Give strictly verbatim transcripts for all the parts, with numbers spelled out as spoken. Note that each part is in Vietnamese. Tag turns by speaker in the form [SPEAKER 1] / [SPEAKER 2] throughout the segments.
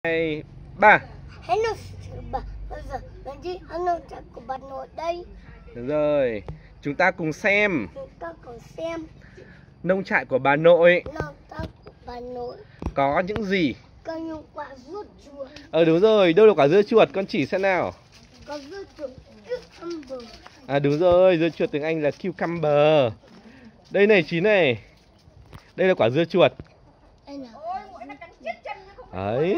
[SPEAKER 1] hai, ba.
[SPEAKER 2] Hello, bà. Bây giờ mình đi ăn nông trại của bà nội đây.
[SPEAKER 1] Được rồi, chúng ta cùng xem
[SPEAKER 2] Chúng ta cùng xem
[SPEAKER 1] nông trại của bà nội
[SPEAKER 2] nông trại của bà nội
[SPEAKER 1] có những gì.
[SPEAKER 2] có những quả dưa chuột.
[SPEAKER 1] Ờ đúng rồi, đâu là quả dưa chuột, con chỉ xem nào.
[SPEAKER 2] Có dưa chuột cucumber.
[SPEAKER 1] À đúng rồi, dưa chuột tiếng Anh là cucumber. Đây này Chín này, đây là quả dưa chuột.
[SPEAKER 2] Đây nào.
[SPEAKER 1] Ấy,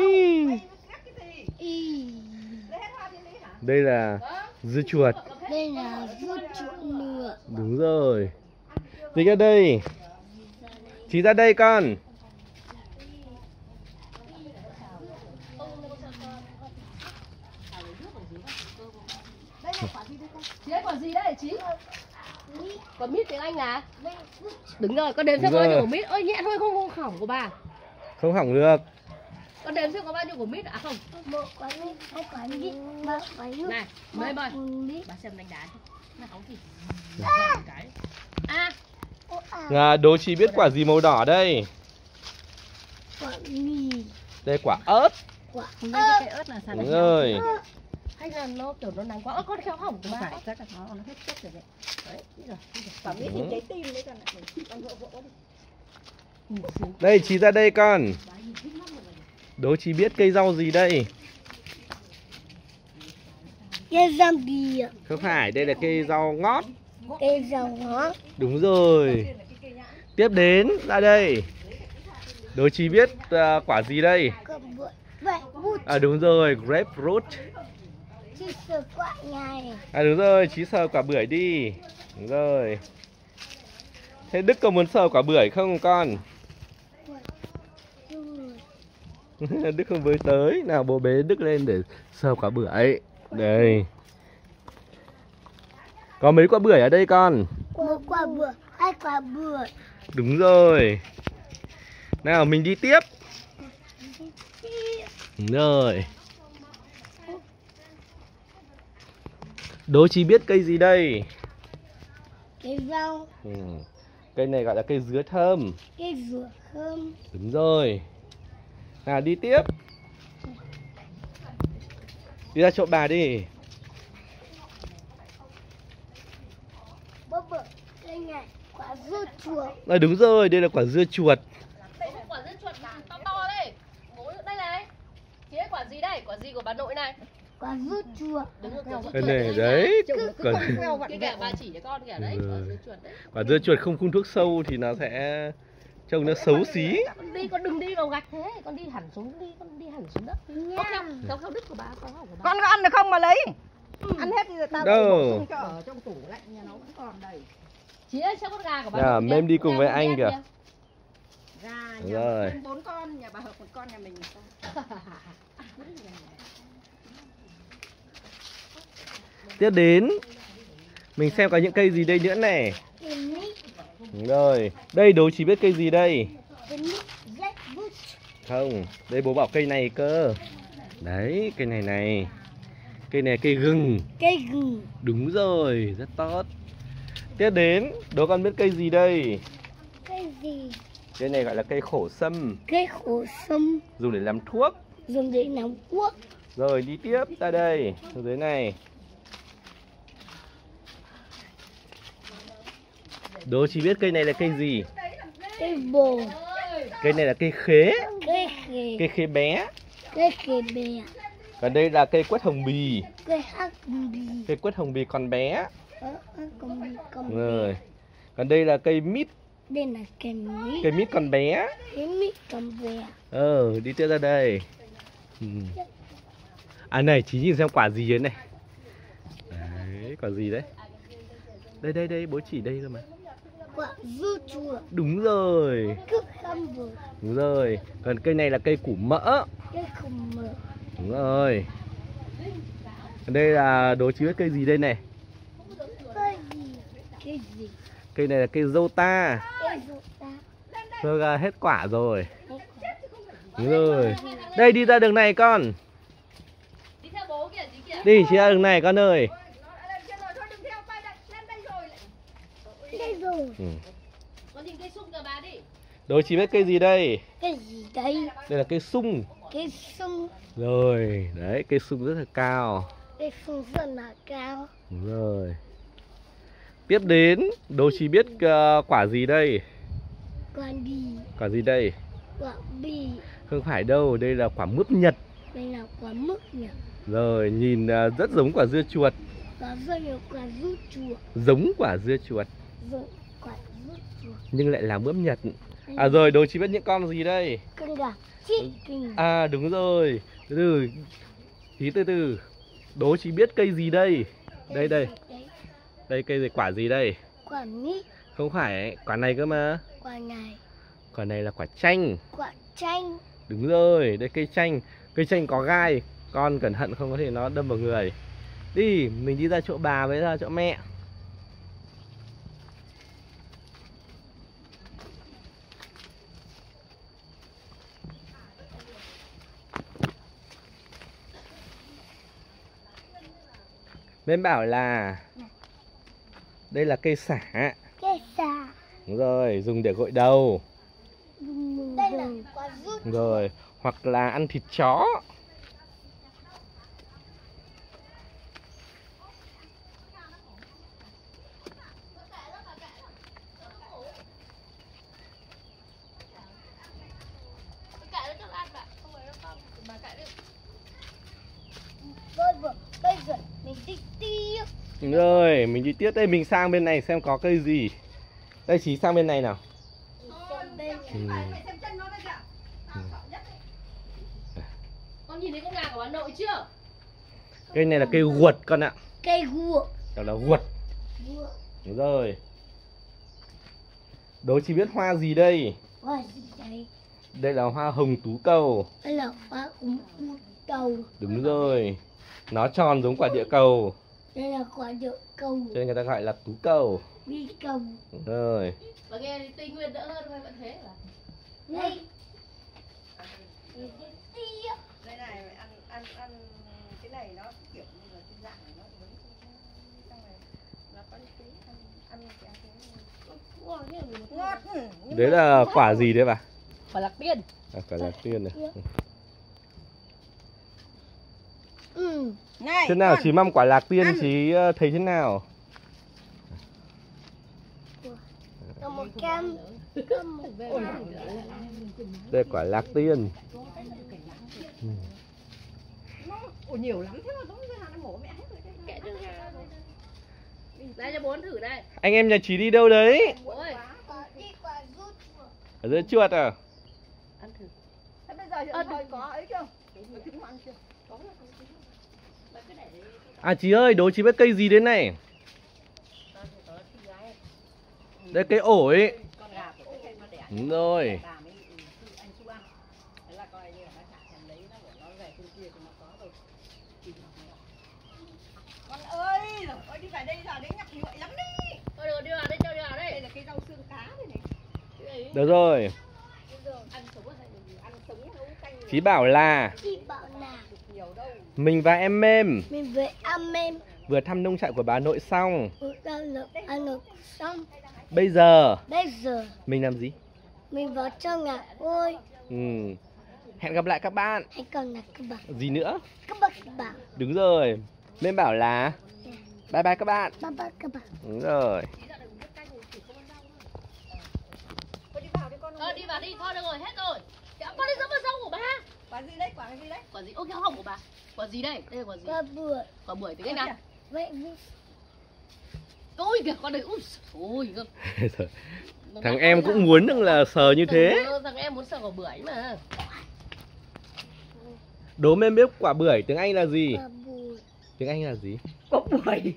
[SPEAKER 2] Y.
[SPEAKER 1] đây là dưa chuột.
[SPEAKER 2] Đây là dưa chuột nửa.
[SPEAKER 1] Đúng rồi. Đi ra đây. Chỉ ra đây con.
[SPEAKER 3] Chị ấy quả gì đấy Chí? Quả mít tiếng Anh là? Đúng rồi, con đếm xem bao nhiêu quả mít. Ôi nhẹ thôi, không không hỏng của bà.
[SPEAKER 1] Không hỏng được.
[SPEAKER 3] Con đếm xem có bao nhiêu quả mít à không?
[SPEAKER 2] Một quả mít, hai quả mít, ba quả mít.
[SPEAKER 3] Này, mấy bơi.
[SPEAKER 2] Mít.
[SPEAKER 3] Bà xem đánh đá đi. Nó hóng gì? Cái. À,
[SPEAKER 1] À, đố Chí biết quả gì màu đỏ đây?
[SPEAKER 2] Quả mì.
[SPEAKER 1] Đây quả ớt.
[SPEAKER 2] Quả
[SPEAKER 3] đây cái cây ớt là sao?
[SPEAKER 1] Đúng rồi.
[SPEAKER 3] Hay là nó kiểu nó nắng quá. Ơ con khéo hỏng của bà. Phải, chắc là nó nó hết chất rồi đấy. Đấy, rồi. Quả mít thì trái tim đấy con ạ. Con vợ vỗ đi.
[SPEAKER 1] Đây Chí ra đây con. Đố Chí biết cây rau gì đây?
[SPEAKER 2] Cây rau bìa.
[SPEAKER 1] Không phải, đây là cây rau ngót.
[SPEAKER 2] Cây rau ngót.
[SPEAKER 1] Đúng rồi. Tiếp đến ra đây. Đố Chí biết uh, quả gì đây?
[SPEAKER 2] Quả bưởi. Vậy bút.
[SPEAKER 1] À đúng rồi, grapefruit.
[SPEAKER 2] Chị sờ quả này.
[SPEAKER 1] À đúng rồi, Chí sờ quả bưởi đi. Đúng rồi. Thế Đức có muốn sờ quả bưởi không con? Đức không với tới. Nào bố bế Đức lên để sờ quả bưởi. Đây. Có mấy quả bưởi ở đây con?
[SPEAKER 2] Một quả bưởi, hai quả bưởi.
[SPEAKER 1] Đúng rồi. Nào mình đi tiếp. Đúng rồi. Đố Chí biết cây gì đây?
[SPEAKER 2] Cây rau.
[SPEAKER 1] Ừ. Cây này gọi là cây dứa thơm.
[SPEAKER 2] Cây dừa thơm.
[SPEAKER 1] Đúng rồi. Nào đi tiếp. Đi ra chỗ bà đi.
[SPEAKER 2] Bố bơ, cây này quả dưa chuột.
[SPEAKER 1] À đúng rồi, đây là quả dưa chuột.
[SPEAKER 3] Đây là quả dưa chuột to to đây. Bố đây này. Chị ấy quả gì đây? Quả gì của bà nội này?
[SPEAKER 2] Quả dưa chuột.
[SPEAKER 3] Đúng rồi, quả dưa
[SPEAKER 1] Cái
[SPEAKER 3] chuột
[SPEAKER 1] này đấy. Còn...
[SPEAKER 3] cái kẻ bà chỉ cho con kìa đấy, quả dưa chuột đấy.
[SPEAKER 1] Quả dưa chuột không phun thuốc sâu thì nó sẽ trông nó xấu xí.
[SPEAKER 3] Con đi, con đừng đi vào gạch thế, con đi hẳn xuống đi, con đi hẳn xuống đất. Có theo, theo theo đức của bà, có hỏng của bà.
[SPEAKER 4] Con có ăn được không mà lấy? Ừ. Ăn hết thì tao
[SPEAKER 1] đâu
[SPEAKER 4] cho ở trong tủ lạnh nhà nó vẫn còn đầy.
[SPEAKER 3] Chị ơi, sao con gà của bà?
[SPEAKER 1] À, em đi cùng với anh kìa.
[SPEAKER 4] Gà nhà bốn con, nhà bà Hợp một con, nhà mình một con.
[SPEAKER 1] Tiếp đến mình xem có những cây gì đây nữa này. Đúng rồi. Đây Đố Chí biết cây gì đây? Không, đây bố bảo cây này cơ. Đấy, cây này này. Cây này cây gừng.
[SPEAKER 2] Cây gừng.
[SPEAKER 1] Đúng rồi, rất tốt. Tiếp đến, đố con biết cây gì đây?
[SPEAKER 2] Cây gì?
[SPEAKER 1] Cây này gọi là cây khổ sâm.
[SPEAKER 2] Cây khổ sâm.
[SPEAKER 1] Dùng để làm thuốc.
[SPEAKER 2] Dùng để làm thuốc.
[SPEAKER 1] Rồi đi tiếp ra đây, ở dưới này. Đố Chí biết cây này là cây gì?
[SPEAKER 2] Cây bồ.
[SPEAKER 1] Cây này là cây khế.
[SPEAKER 2] Cây khế.
[SPEAKER 1] Cây khế bé.
[SPEAKER 2] Cây khế bé.
[SPEAKER 1] Còn đây là cây quất hồng bì.
[SPEAKER 2] Cây hắc bì.
[SPEAKER 1] Cây quất hồng bì còn bé.
[SPEAKER 2] Ờ, con bì con
[SPEAKER 1] Rồi. Còn đây là cây mít.
[SPEAKER 2] Đây là cây mít.
[SPEAKER 1] Cây mít còn bé.
[SPEAKER 2] Cây mít còn bé.
[SPEAKER 1] Ờ, đi tiếp ra đây. Ừ. À này, Chí nhìn xem quả gì đấy này. Đấy, quả gì đấy? Đây đây đây, bố chỉ đây cơ mà.
[SPEAKER 2] Quả dưa chuột.
[SPEAKER 1] Đúng rồi.
[SPEAKER 2] Cucumber.
[SPEAKER 1] Đúng rồi. Còn cây này là cây củ mỡ.
[SPEAKER 2] Cây củ mỡ.
[SPEAKER 1] Đúng rồi. Còn đây là Đố Chí biết cây gì đây này?
[SPEAKER 2] Cây gì? Cây gì?
[SPEAKER 1] Cây này là cây dâu ta.
[SPEAKER 2] Cây dâu ta.
[SPEAKER 1] Rồi ra hết quả rồi. Đúng rồi. Đây đi ra đường này con.
[SPEAKER 3] Đi theo bố kìa, chị kìa.
[SPEAKER 1] Đi, chị ra đường này con ơi.
[SPEAKER 2] Đây rồi.
[SPEAKER 1] Ừ.
[SPEAKER 3] Con nhìn cây sung kìa bà đi.
[SPEAKER 1] Đố Chí biết cây gì đây?
[SPEAKER 2] Cái gì đây?
[SPEAKER 1] Đây là cây sung.
[SPEAKER 2] cây sung.
[SPEAKER 1] Rồi, đấy, cây sung rất là cao.
[SPEAKER 2] Cây sung rất là cao.
[SPEAKER 1] Đúng rồi. Tiếp đến, Đố Chí biết uh, quả gì đây?
[SPEAKER 2] Quả bì.
[SPEAKER 1] Quả gì đây?
[SPEAKER 2] Quả bì.
[SPEAKER 1] Không phải đâu, đây là quả mướp Nhật.
[SPEAKER 2] Đây là quả mướp Nhật.
[SPEAKER 1] Rồi, nhìn uh, rất giống quả dưa chuột.
[SPEAKER 2] Có rất nhiều quả dưa chuột.
[SPEAKER 1] Giống quả dưa chuột.
[SPEAKER 2] Giống quả dưa chuột.
[SPEAKER 1] Nhưng lại là mướp Nhật. À rồi, Đố Chí biết những con gì đây?
[SPEAKER 2] Con gà. Chicken.
[SPEAKER 1] À đúng rồi. Từ từ. Tí từ từ. Đố Chí biết cây gì đây? Đây đây. Đây cây gì, quả gì đây?
[SPEAKER 2] Quả mít.
[SPEAKER 1] Không phải, quả này cơ mà.
[SPEAKER 2] Quả này.
[SPEAKER 1] Quả này là quả chanh.
[SPEAKER 2] Quả chanh.
[SPEAKER 1] Đúng rồi, đây cây chanh. Cây chanh có gai. Con cẩn thận không có thể nó đâm vào người. Đi, mình đi ra chỗ bà với ra chỗ mẹ. Bên bảo là đây là cây sả.
[SPEAKER 2] Cây sả.
[SPEAKER 1] Đúng rồi, dùng để gội đầu.
[SPEAKER 2] Đây là quả dưa.
[SPEAKER 1] Đúng rồi, hoặc là ăn thịt chó.
[SPEAKER 2] Rồi, rồi, bây giờ mình đi tiếp.
[SPEAKER 1] Đúng rồi, mình đi tiếp đây, mình sang bên này xem có cây gì. Đây Chí sang bên này nào. Ừ.
[SPEAKER 3] Con nhìn thấy con gà của Hà Nội chưa?
[SPEAKER 1] Cây này là cây guột con ạ.
[SPEAKER 2] Cây guộc.
[SPEAKER 1] Đó là guột.
[SPEAKER 2] Guộc.
[SPEAKER 1] Đúng rồi. Đố Chí biết hoa gì đây?
[SPEAKER 2] Hoa gì đây?
[SPEAKER 1] Đây là hoa hồng tú cầu.
[SPEAKER 2] Đây là hoa cúng cầu.
[SPEAKER 1] Đúng rồi. Nó tròn giống quả địa cầu.
[SPEAKER 2] Đây là quả địa cầu.
[SPEAKER 1] Cho nên người ta gọi là tú cầu.
[SPEAKER 2] Đi cầu.
[SPEAKER 1] Đúng rồi.
[SPEAKER 3] Và nghe thì Tây Nguyên đỡ hơn hay vẫn thế hả?
[SPEAKER 2] Đây. Mình đi tiếp.
[SPEAKER 4] Đây này ăn ăn ăn cái này nó kiểu như là cái dạng nó giống trong này nó có tí ăn ăn cái ngọt. Ừ,
[SPEAKER 1] Đấy là quả gì đấy bà?
[SPEAKER 3] Quả lạc tiên.
[SPEAKER 1] À, quả lạc tiên này.
[SPEAKER 2] Ừ.
[SPEAKER 4] này
[SPEAKER 1] Thế nào
[SPEAKER 4] con.
[SPEAKER 1] Chí mong quả lạc tiên
[SPEAKER 4] Ăn.
[SPEAKER 1] Chí uh, thấy thế nào?
[SPEAKER 2] Còn một cam. Cam một
[SPEAKER 1] Đây là quả lạc tiên. Ừ.
[SPEAKER 4] Ồ, nhiều lắm thế mà giống như Hà Nội mổ mẹ hết rồi.
[SPEAKER 3] Kệ cho gà thôi. Đây cho bố ăn thử đây.
[SPEAKER 1] Anh em nhà Chí đi đâu đấy?
[SPEAKER 3] Ôi,
[SPEAKER 2] quả đi quả rút chuột.
[SPEAKER 1] Ở dưới chuột à?
[SPEAKER 3] ăn thử.
[SPEAKER 4] Thế bây giờ hiện thời có ấy chưa? Mà trứng ăn chưa? Có rồi.
[SPEAKER 1] À Chí ơi, đố Chí biết cây gì đến này? Đây cây ổi.
[SPEAKER 4] Con gà của cái cây mà đẻ.
[SPEAKER 1] Đúng rồi.
[SPEAKER 4] Gà mới anh Chu ăn. Thế là coi như là nó chả thèm lấy nó của nó về trên kia thì nó có rồi. Con ơi, rồi ơi đi về đây giờ đấy nhặt nhụi lắm đi.
[SPEAKER 3] Thôi được, đi vào đây, cho đi vào
[SPEAKER 4] Đây
[SPEAKER 3] đây.
[SPEAKER 4] là cây rau xương cá đây này.
[SPEAKER 1] Được rồi.
[SPEAKER 3] Ăn sống hay là gì?
[SPEAKER 4] Ăn sống nấu canh.
[SPEAKER 1] Chí bảo là
[SPEAKER 2] Chị bảo là
[SPEAKER 4] Nhiều đâu.
[SPEAKER 1] mình và em Mêm
[SPEAKER 2] mình về ăn em.
[SPEAKER 1] vừa thăm nông trại của bà nội xong.
[SPEAKER 2] Vừa ăn được ăn được xong.
[SPEAKER 1] Bây giờ
[SPEAKER 2] Bây giờ
[SPEAKER 1] mình làm gì?
[SPEAKER 2] mình vào trong nhà ôi.
[SPEAKER 1] Ừ. Hẹn gặp lại các bạn.
[SPEAKER 2] Hay còn là các bạn.
[SPEAKER 1] Gì nữa?
[SPEAKER 2] Các bạn bảo.
[SPEAKER 1] Đúng rồi. Mêm bảo là bye bye các bạn.
[SPEAKER 2] Ba ba các bạn.
[SPEAKER 1] Đúng rồi.
[SPEAKER 4] Thôi đi vào đi con.
[SPEAKER 3] Ờ, đi vào đi, thôi được rồi, hết rồi. Dạ, con đi dẫm vào rau của bà.
[SPEAKER 4] Quả gì đấy, quả gì đấy?
[SPEAKER 3] Quả gì? Ôi, cái hồng của bà. Quả gì đây? Đây là quả gì?
[SPEAKER 2] Ba bữa.
[SPEAKER 3] Quả bưởi tiếng Anh nào?
[SPEAKER 2] Vậy đi.
[SPEAKER 3] Ôi kìa, con này, ui, ôi, cơ.
[SPEAKER 1] Thằng em cũng muốn được là sờ như thế.
[SPEAKER 3] Thằng, thằng em muốn sờ quả bưởi mà.
[SPEAKER 1] Đố Mêm biết quả bưởi tiếng Anh là gì?
[SPEAKER 2] Ba bữa.
[SPEAKER 1] Tiếng Anh là gì?
[SPEAKER 4] Có bưởi.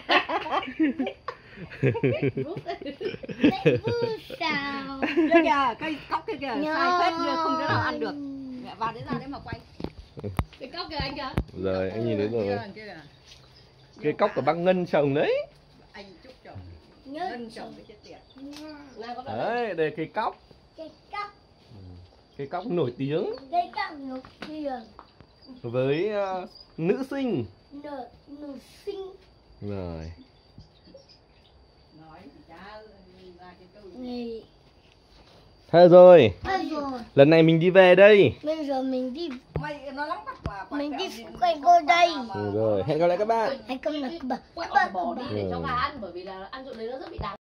[SPEAKER 2] Vậy vui sao?
[SPEAKER 4] Đây kìa, cây cóc kia kìa,
[SPEAKER 2] Nhớ.
[SPEAKER 4] sai phết như không đứa nào ăn được. Mẹ vào đến ra đấy mà quay.
[SPEAKER 3] Cái cóc kìa anh kìa.
[SPEAKER 1] Rồi, anh nhìn thấy rồi.
[SPEAKER 4] Kia, kia kìa.
[SPEAKER 1] Cái cóc của bác Ngân trồng đấy.
[SPEAKER 4] Anh chúc chồng.
[SPEAKER 2] Nhớ
[SPEAKER 4] Ngân chồng cái chết tiệt.
[SPEAKER 3] Này, con vào đây.
[SPEAKER 1] Đấy, đây là cây cóc.
[SPEAKER 2] cái cắp.
[SPEAKER 1] Cây cóc nổi tiếng
[SPEAKER 2] Cái cắp nó kia.
[SPEAKER 1] với uh, nữ sinh.
[SPEAKER 2] Nở nở sinh.
[SPEAKER 1] Rồi.
[SPEAKER 4] Nói thì cha ra cái câu.
[SPEAKER 2] Nghề.
[SPEAKER 1] Hết rồi.
[SPEAKER 2] Hết rồi.
[SPEAKER 1] Lần này mình đi về đây.
[SPEAKER 2] Bây giờ mình đi
[SPEAKER 4] Mày nó lắm các quả. quả
[SPEAKER 2] mình
[SPEAKER 4] kẹo
[SPEAKER 2] đi
[SPEAKER 4] gì
[SPEAKER 2] xung quanh cô đây.
[SPEAKER 1] Ừ rồi, hẹn gặp lại các bạn.
[SPEAKER 2] Hãy cầm lại các bạn.
[SPEAKER 3] Quẹo bỏ đi
[SPEAKER 1] Ừ.
[SPEAKER 3] để cho gà ăn, bởi vì là ăn chỗ đấy nó rất bị đắng.